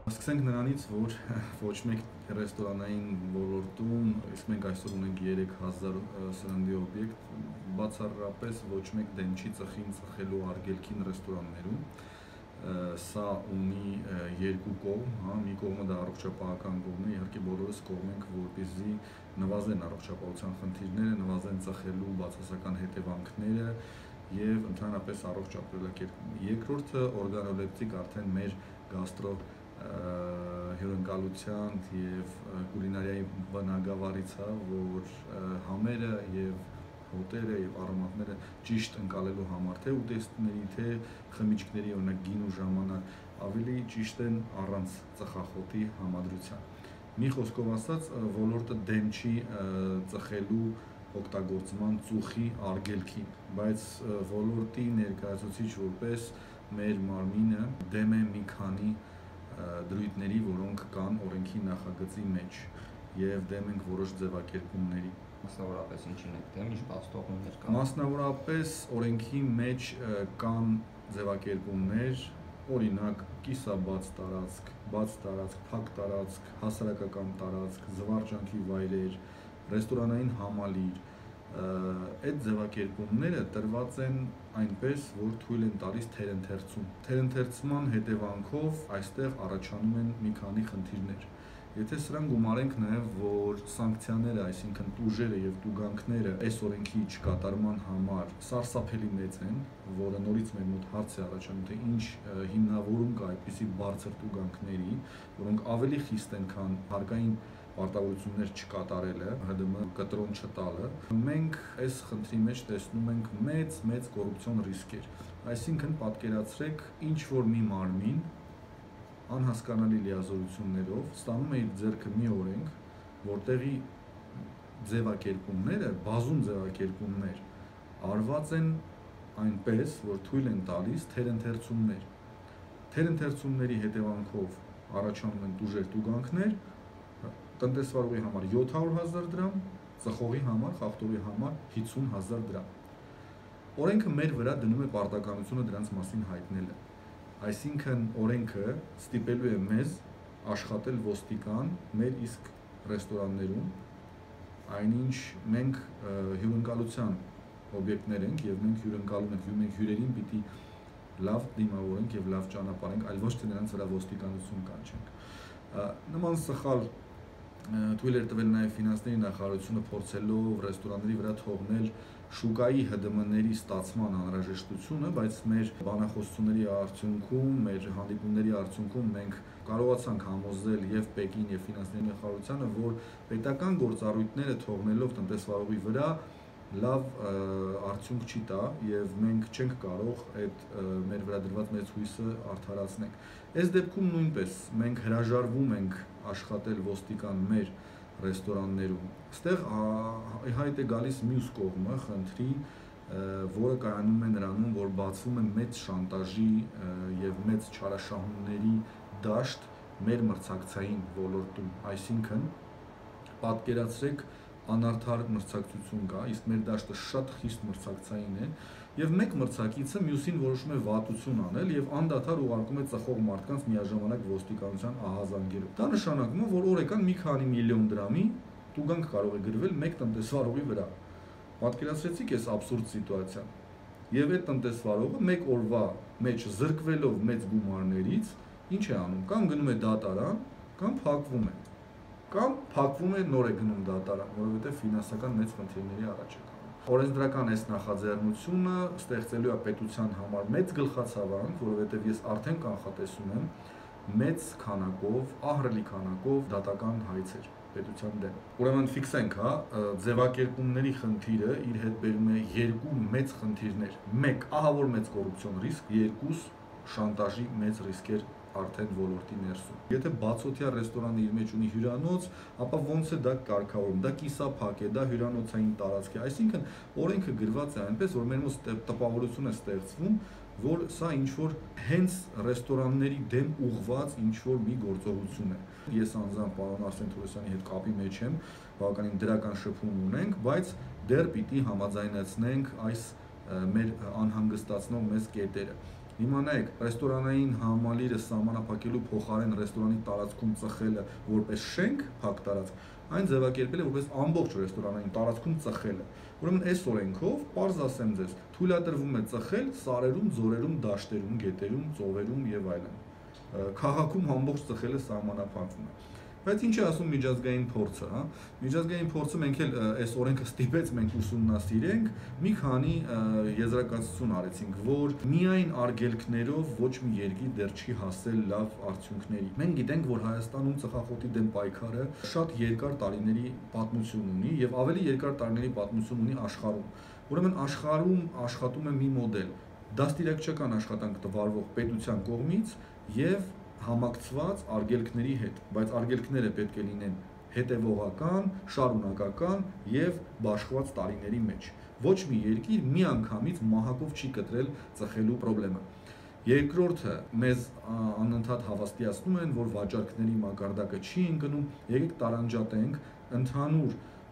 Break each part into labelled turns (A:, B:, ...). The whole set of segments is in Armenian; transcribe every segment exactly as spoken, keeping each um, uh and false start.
A: Սկսենք նրանից, որ ոչ մեկ ռեստորանային ոլորտում, իսկ մենք այսօր ունենք երեք հազար սննդի օբյեկտ, բացառապես ոչ մեկ դեմ չի ծխին ծխելու արգելքին ռեստորաններում։ Սա ունի երկու կողմ, հա, մի կողմը դա առողջապահական կողմն է, իհարկե բոլորս կողմենք, որպեսզի նվազեն առողջապահության խնդիրները, նվազեն ծխելու բացասական հետևանքները եւ ընդհանրապես առողջ ապրելակերպ։ Երկրորդը օրգանոլեպտիկ արդեն մեր գաստրո հյուրընկալության եւ կուլինարիայի բնագավառից է, որ համերը եւ հոտերը եւ առոմատները ճիշտ ընկալելու համար, թե ուտեստների, թե խմիչքների, օրինակ գինու ժամանակ ավելի ճիշտ են առանց ծխախոտի համադրության։ Մի խոսքով ասած, ոլորտը դեմ չի ծխելու օգտագործման ծուխի արգելքին, բայց ոլորտի ներկայացուցիչ որպես մեր մարմինը դեմ է մի քանի դրույթների, որոնք կան օրենքի նախագծի մեջ եւ դեմ ենք որոշ ձևակերպումների։
B: Մասնավորապես ինչին եք դեմ, ինչ բացթողումներ կան։
A: Մասնավորապես օրենքի մեջ կան ձևակերպումներ, օրինակ կիսաբաց տարածք, բաց տարածք, փակ տարածք, հասարակական տարածք, զվարճանքի վայրեր, ռեստորանային համալիր։ Այդ ձևակերպումները տրված են այնպես, որ թույլ են տալիս թերընթերցում։ Թերընթերցման հետևանքով այստեղ առաջանում են մի քանի խնդիրներ։ Եթե սրան գումարենք նաև, որ սանկցիաները, այսինքն տուժերը եւ տուգանքները այս օրենքի չկատարման համար սարսափելի մեծ են, որը նորից մեր մոտ հարց է առաջանում, թե ինչ հիմնավորում կա այդպիսի բարձր տուգանքների, որոնք ավելի խիստ են, քան հարկային պարտավորություններ չկատարելը, ՀԴՄ կտրոն չտալը։ Մենք այս խնդրի մեջ տեսնում ենք մեծ-մեծ կոռուպցիոն ռիսկեր։ Այսինքն պատկերացրեք, ինչ որ մի մարմին անհասկանալի լիազորություններով ստանում է իր ձեռքը մի օրենք, որտեղի ձևակերպումները, բազում ձևակերպումներ արված են այնպես, որ թույլ են տալիս թերընթերցումներ։ Թերընթերցումների հետևանքով առաջանում են տուժեր տուգանքներ, տնտեսվարողի համար յոթ հարյուր հազար դրամ, ծխողի համար, խախտողի համար հիսուն հազար դրամ։ Օրենքը մեր վրա դնում է պարտականությունը դրանց մասին հայտնելը։ Այսինքն օրենքը ստիպելու է մեզ աշխատել ոստիկան մեր իսկ ռեստորաններում, այնինչ մենք հյուրընկալության օբյեկտներ ենք եւ մենք հյուրընկալում ենք, մենք հյուրերին պիտի լավ դիմավորենք եւ լավ ճանապարհենք, այլ ոչ թե նրանց վրա ոստիկանություն կանչենք։ Նման սխալ թույլ էր տվել նաեւ ֆինանսների նախարարությունը փորձելով ռեստորանների վրա թողնել շուկայի ՀԴՄ-ների ստացման անհրաժեշտությունը, բայց մեր բանախոսությունների արդյունքում, մեր հանդիպումների արդյունքում մենք կարողացանք համոզել եւ Պեկին եւ ֆինանսների նախարարությանը, որ պետական գործառույթները թողնելով տնտեսվարողի վրա լավ արդյունք չի տա եւ մենք չենք կարող այդ մեր վրա դրված մեծ հույսը արդարացնել։ Այս դեպքում նույնպես մենք հրաժարվում ենք աշխատել ոստիկան մեր ռեստորաններում։ Այստեղ հայտ է գալիս մյուս կողմը խնդրի, որը կայանում է նրանում, որ բացվում է մեծ շանտաժի եւ մեծ չարաշահումների դաշտ մեր մրցակցային ոլորտում, այսինքն պատկերացրեք անարդար մրցակցություն կա, իսկ մեր դաշտը շատ խիստ մրցակցային է եւ մեկ մրցակիցը մյուսին որոշում է վատություն անել եւ անդադար ուղարկում է ծխող մարդկանց միաժամանակ ոստիկանության ահազանգերով։ Դա նշանակում է, որ օրական մի քանի միլիոն դրամի տուգանք կարող է գրվել մեկ տնտեսվարողի վրա։ Պատկերացրեցիք այս աբսուրդ սիտուացիան։ Եվ այդ տնտեսվարողը մեկ օրվա մեջ զրկվելով մեծ գումարներից ինչ է անում, կամ գնում է դատարան, կամ փակվում է։ Կամ փակվում է նոր է գնում դատարան, որովհետև ֆինանսական մեծ խնդիրների առաջ է կանգնում։ Օրենսդրական այս նախաձեռնությունը ստեղծելու է պետության համար մեծ գլխացավանք, որովհետև ես արդեն կանխատեսում եմ մեծ քանակով, ահռելի քանակով դատական հայցեր պետության դեմ։ Ուրեմն ֆիքսենք, հա, ձևակերպումների խնդիրը իր հետ բերում է երկու մեծ խնդիրներ։ Մեկ, ահա որ մեծ կոռուպցիոն ռիսկ, երկուս շանտաժի մեծ ռիսկեր արդեն ոլորտի ներսում։ Եթե բացօթյա ռեստորանը իր մեջ ունի հյուրանոց, ապա ոնց է դա կարգավորում, դա կիսափակ է, դա հյուրանոցային տարածք է, այսինքն օրենքը գրված է այնպես, որ մեր մոտ տպավորություն է ստեղծվում, որ սա ինչ-որ հենց ռեստորանների դեմ ուղղված ինչ-որ մի գործողություն է։ Ես անձամբ պարոն Արսեն Թորոսյանի հետ կապի մեջ եմ, բավականին դրական շփում ունենք, բայց դեռ պիտի համաձայնեցնենք այս մեր անհանգստացնող մեզ կետերը։ Հիմա նայեք, ռեստորանային համալիրը սահմանափակելու փոխարեն ռեստորանի տարածքում ծխելը որպես շենք, փակ տարածք, այն ձևակերպել է որպես ամբողջ ռեստորանային տարածքում ծխելը։ Ուրեմն այս օրենքով, պարզ ասեմ ձեզ, թույլատրվում է ծխել սարերում, ձորերում, դաշտերում, գետերում, ծովերում եւ այլն։ Քաղաքում ամբողջ ծխելը սահմանափակվում է։ Բայց ինչ է ասում միջազգային փորձը, հա? Միջազգային փորձը մենք էլ այս օրենքը ստիպեց մենք ուսումնասիրենք, մի քանի եզրակացություն արեցինք, որ միայն արգելքներով ոչ մի երկիր դեռ չի հասել լավ արդյունքների։ Մենք գիտենք, որ Հայաստանում ծխախոտի դեմ պայքարը շատ երկար տարիների պատմություն ունի եւ ավելի երկար տարիների պատմություն ունի աշխարհում։ Ուրեմն աշխարհում աշխատում է մի մոդել՝ դաստիարակչական աշխատանք տվարվող պետության կողմից եւ համակցված արգելքների հետ, բայց արգելքները պետք է լինեն հետևողական, շարունակական եւ բաշխված տարիների մեջ։ Ոչ մի երկիր միանգամից մահակով չի կտրել ծխելու խնդրը։ Երկրորդը մեզ անընդհատ հավաստիացնում են, որ վաճառքների մակարդակը չի ընկնում, եկեք տարանջատենք ընդհանուր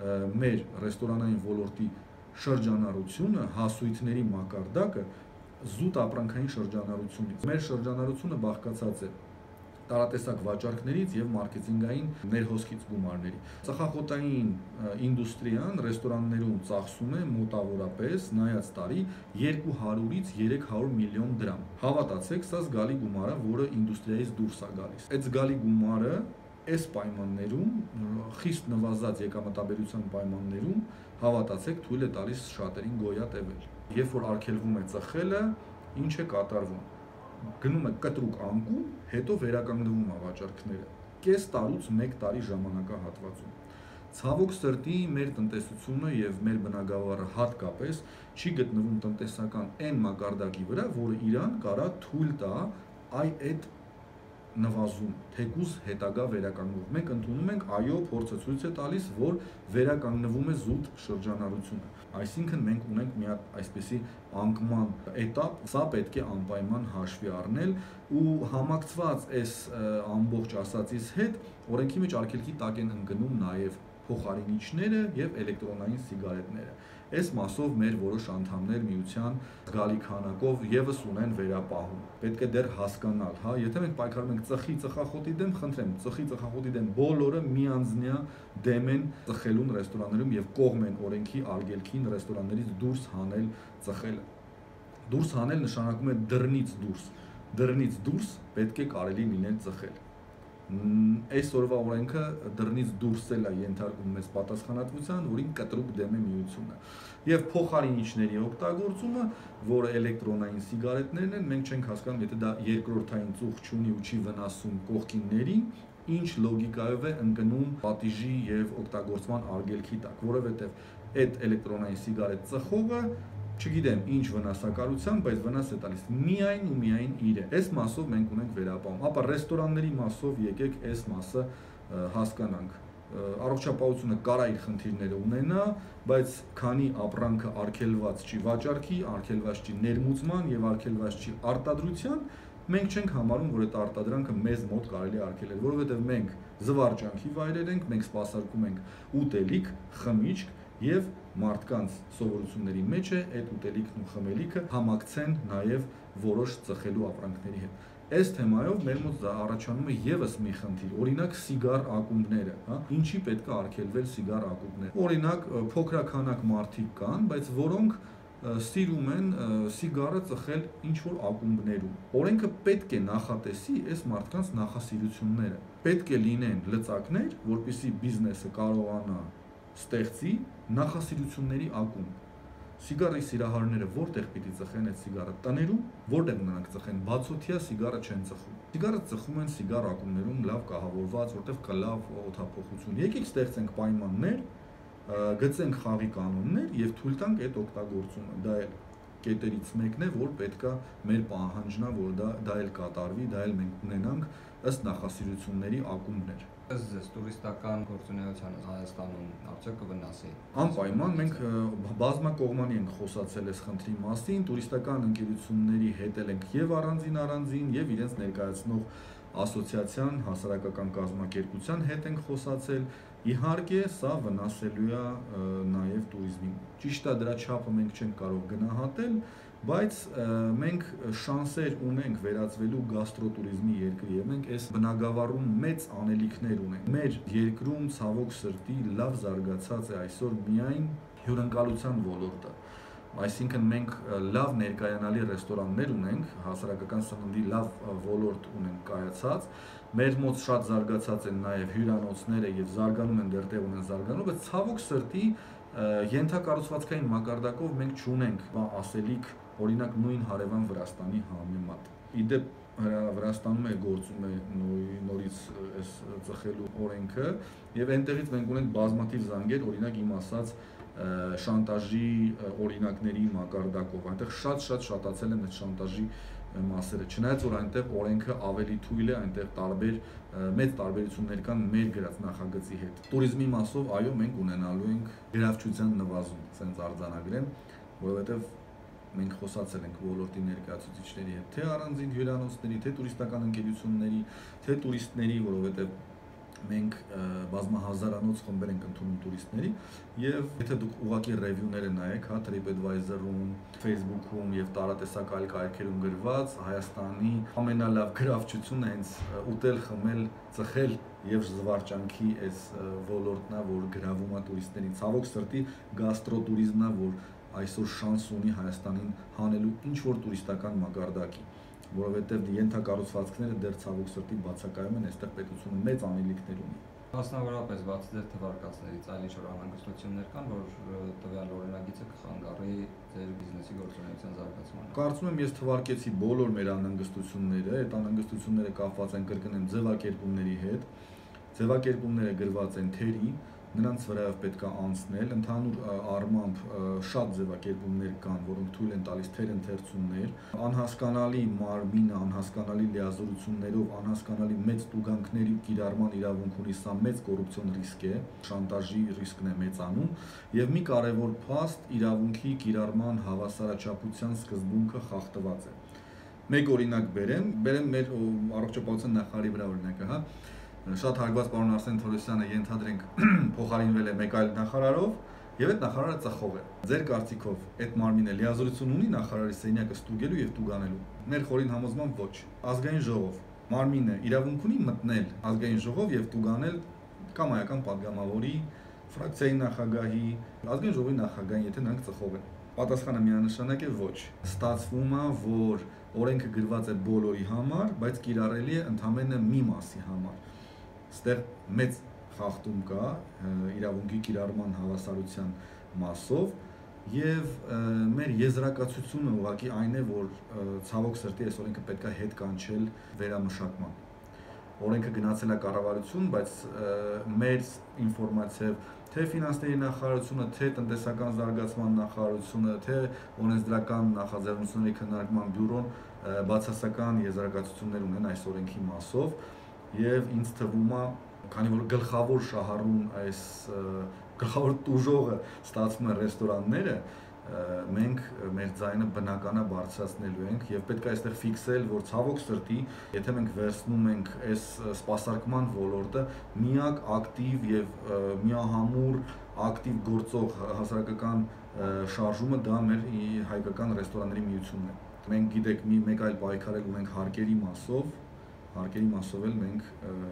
A: մեր ռեստորանային ոլորտի շրջանառությունը, հասույթների մակարդակը զուտ ապրանքային շրջանառությունից։ Մեր շրջանառությունը բաղկացած է տարատեսակ վաճառքներից եւ մարքեթինգային ներհոսքից գումարների։ Ծխախոտային ինդուստրիան ռեստորաններում ծախսում է մոտավորապես նայած տարի երկու հարյուրից երեք հարյուր միլիոն դրամ։ Հավատացեք, սա զգալի գումար է, որը ինդուստրիայից դուրս է գալիս։ Այդ զգալի գումարը այս պայմաններում, խիստ նվազած եկամտաբերության պայմաններում, հավատացեք, թույլ է տալիս շատերին գոյատևել։ Երբ որ արգելվում է ծխելը, ինչ է կատարվում։ Գնում է կտրուկ անկում, հետո վերականգնվում է վաճառքները։ Կես տարուց մեկ տարի ժամանակահատվածում։ Ցավոք սրտի մեր տնտեսությունը եւ մեր բնագավառը հատկապես չի գտնվում տնտեսական այն մակարդակի վրա, որը իրան կարա թույլ տա այ այդ նվազում, թեկուզ հետագա վերականգնվում։ Մենք ընդունում ենք, այո, փորձը ցույց է տալիս, որ վերականգնվում է զուտ շրջանառությունը։ Այսինքն մենք ունենք մի հատ այսպիսի անկման էտապ, սա պետք է անպայման հաշվի առնել ու համակցված այս ամբողջ ասածից հետ օրենքի մեջ արգելքի տակ են ընկնում նաև փոխարինիչները եւ էլեկտրոնային սիգարետները։ Այս մասով մեր որոշ անդամներ միության զգալի քանակով եւս ունեն վերապահում։ Պետք է դեռ հասկանալ, հա, եթե մենք պայքարում ենք ծխի ծխախոտի դեմ, խնդրեմ, ծխի ծխախոտի դեմ բոլորը միանձնյա դեմ են ծխելուն ռեստորաններում եւ կողմ են օրենքի արգելքին ռեստորաններից դուրս հանել ծխելը։ Դուրս հանել նշանակում է դռնից դուրս։ Դռնից դուրս պետք է կարելի լինել ծխել։ Այսօրվա օրենքը դռնից դուրս էլ է ենթարկում մեծ պատասխանատվության, որին կտրուկ դեմ է միությունը։ Եվ փոխարինիչների օգտագործումը, որը էլեկտրոնային սիգարետներն են, մենք չենք հասկանում, եթե դա երկրորդային ծուխ չունի ու չի վնասում կողքիններին, ինչ լոգիկայով է ընկնում պատիժի եւ օգտագործման արգելքի տակ, որովհետեւ այդ էլեկտրոնային սիգարետ ծխողը չգիտեմ ինչ վնասակարության, բայց վնաս է տալիս միայն ու միայն իրը։ Այս մասով մենք ունենք վերապահում։ Ապա ռեստորանների մասով եկեք այս մասը հասկանանք։ Առողջապահությունը կարա իր խնդիրները ունենա, բայց քանի ապրանքը արգելված չի վաճառքի, արգելված չի ներմուծման եւ արգելված չի արտադրության, մենք չենք համարում, որ այդ արտադրանքը մեզ մոտ կարելի է արգելել, որովհետեւ մենք զվարճանքի վայրեր ենք, մենք սպասարկում ենք ուտելիք, խմիչք եւ մարդկանց սովորությունների մեջ է այդ ուտելիքն ու խմելիքը համակցեն նաեւ որոշ ծխելու ապրանքների հետ։ Այս թեմայով մեր մոտ առաջանում է եւս մի խնդիր, օրինակ սիգար ակումբները, հա, ինչի պետք է արգելվել սիգար ակումբները։ Օրինակ փոքրականակ մարդիկ կան, բայց որոնք սիրում են սիգարը ծխել ինչ-որ ակումբներում։ Օրենքը պետք է նախատեսի այս մարդկանց նախասիրությունները։ Պետք է լինեն լծակներ, որպեսզի բիզնեսը կարողանա ստեղծի նախասիրությունների ակումբ։ Սիգարի սիրահարները որտեղ պիտի ծխեն այդ սիգարը։ Տներում, որտեղ նրանք ծխեն, բացօթյա սիգարը չեն ծխում։ Սիգարը ծխում են սիգար ակումբներում լավ կահավորված, որտեղ կա լավ օդափոխություն։ Եկեք ստեղծենք պայմաններ, գծենք խաղի կանոններ եւ թույլ տանք այդ օգտագործումը։ Դա էլ կետերից մեկն է, որ պետքա մեր պահանջնա, որ դա դա էլ կատարվի, դա էլ մենք ունենանք ըստ նախասիրությունների ակումբներ։
B: Ձեզ տուրիստական գործունեությանը Հայաստանում արդյոք կվնասի։
A: Անպայման մենք բազմակողմանի ենք խոսացել այս խնդրի մասին, տուրիստական ընկերությունների հետ ենք եւ առանձին առանձին եւ իրենց ներկայացնող ասոցիացիան, հասարակական կազմակերպության հետ ենք խոսացել։ Իհարկե, սա վնասելու է նաեւ տուրիզմին։ Ճիշտ է, դրա չափը մենք չենք կարող գնահատել, Բայց մենք շանսեր ունենք վերածվելու գաստրոտուրիզմի երկրի եւ մենք այս բնագավառում մեծ անելիքներ ունենք։ Մեր երկրում ցավոք սրտի լավ զարգացած է այսօր միայն հյուրընկալության ոլորտը։ Այսինքն մենք լավ ներկայանալի ռեստորաններ ունենք, հասարակական սննդի լավ ոլորտ ունենք կայացած, մեր մոտ շատ զարգացած են նաև հյուրանոցները եւ զարգանում են դեռ ունեն զարգանում, բայց ցավոք սրտի ենթակառուցվածքային մակարդակով մենք չունենք ասելիք, օրինակ նույն հարևան Վրաստանի համեմատ։ Իդեպ Վրաստանում է գործում է նորից այս ծխելու օրենքը եւ այնտեղից մենք ունենք բազմաթիվ զանգեր, օրինակ իմ ասած շանտաժի օրինակների մակարդակով, այնտեղ շատ-շատ շատացել են այդ շանտաժի մասերը, չնայած որ այնտեղ օրենքը ավելի թույլ է, այնտեղ տարբեր մեծ տարբերություններ կան մեր գրած նախագծի հետ։ Տուրիզմի մասով այո մենք ունենալու ենք գրավչության նվազում, ասենց արձանագրեմ, որովհետև մենք խոսացել ենք ոլորտի ներկայացուցիչների հետ, թե առանձին հյուրանոցների, թե տուրիստական ընկերությունների, թե տուրիստների, որովհետև մենք բազմահազարանոց խմբեր ենք ընդունում տուրիստների եւ եթե դուք ուղղակի ռևյուները նայեք, հա TripAdvisor-ում, Facebook-ում եւ տարատեսակ այլ կայքերում գրված Հայաստանի ամենալավ գրավչությունը հենց ուտել, խմել, ծխել եւ զվարճանքի այս ոլորտն է, որ գրավում է տուրիստներին։ Ցավոք սրտի գաստրոտուրիզմն է, որ այսօր շանս ունի Հայաստանին հանելու ինչ որ տուրիստական մակարդակի, որովհետև ենթակառուցվածքները դեռ ցավոք սրտի բացակայում են, այստեղ պետությունը մեծ անելիքներ ունի։
B: Մասնավորապես բացի ձեր թվարկածներից այլ ինչ-որ անհանգստություններ կան, որ տվյալ օրինագիծը կխանգարի ձեր բիզնեսի գործունեության զարգացմանը։
A: Կարծում եմ ես թվարկեցի բոլոր մեր անհանգստությունները, այդ անհանգստությունները կապված են կրկնեմ ձևակերպումների հետ, ձևակերպումները գրված են թերի, նրանց վրայով պետք է անցնել, ընդհանուր առմամբ շատ ձևակերպումներ կան, որոնք թույլ են տալիս թեր ընթերցումներ, անհասկանալի մարմինը, անհասկանալի լիազորություններով, անհասկանալի մեծ տուգանքների կիրառման իրավունք ունի, սա մեծ կոռուպցիոն ռիսկ է, շանտաժի ռիսկն է մեծանում, եւ մի կարեւոր փաստ իրավունքի կիրառման հավասարաչափության սկզբունքը խախտված է։ Մեկ օրինակ բերեմ, բերեմ մեր առողջապահության նախարարի վրա օրինակը, հա Շատ հարգված պարոն Արսեն Թորոսյանը ենթադրենք փոխարինվել է մեկ այլ նախարարով եւ այդ նախարարը ծխող է։ Ձեր կարծիքով այդ մարմինը լիազորություն ունի նախարարի սենյակը ստուգելու եւ տուգանելու։ Մեր խորին համոզմամբ ոչ։ Ազգային ժողով մարմինը իրավունք ունի մտնել ազգային ժողով եւ տուգանել կամայական падգամավորի, ֆրակցիայի նախագահի, ազգային ժողովի նախագահին, եթե նրանք ծխող են։ Պատասխանը միանշանակ է ոչ։ Ստացվում է, որ օրենքը գրված է բոլորի համար, բայց կիրառելի է ընդամենը մի մասի համար։ Ստեղ մեծ խախտում կա իրավունքի կիրառման հավասարության մասով եւ մեր եզրակացությունը ուղղակի այն է, որ ցավոք սրտի այս օրենքը պետք է հետ կանչել վերամշակման։ Օրենքը գնացել է կառավարություն, բայց մեր ինֆորմացիայով թե ֆինանսների նախարարությունը, թե տնտեսական զարգացման նախարարությունը, թե օրենսդրական նախաձեռնությունների քննարկման բյուրոն բացասական եզրակացություններ ունեն այս օրենքի մասով եւ ինձ թվում է, քանի որ գլխավոր շահառուն այս գլխավոր տուժողը ստացվում է ռեստորանները, մենք մեր ձայնը բնականա բարձրացնելու ենք եւ պետք է այստեղ ֆիքսել, որ ցավոք սրտի, եթե մենք վերցնում ենք այս սպասարկման ոլորտը, միակ ակտիվ եւ միահամուռ ակտիվ գործող հասարակական շարժումը դա մեր հայկական ռեստորանների միությունն է։ Մենք գիտեք մի մեկ այլ պայքարել ունենք հարկերի մասով, հարկերի մասով էլ մենք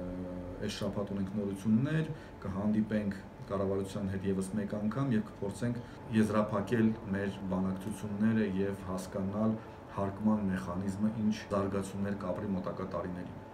A: այս շաբաթ ունենք նորություններ, կհանդիպենք կառավարության հետ եւս մեկ անգամ եւ կփորձենք եզրափակել մեր բանակցությունները եւ հասկանալ հարկման մեխանիզմը ինչ զարգացումներ կապրի մոտակա տարիներին։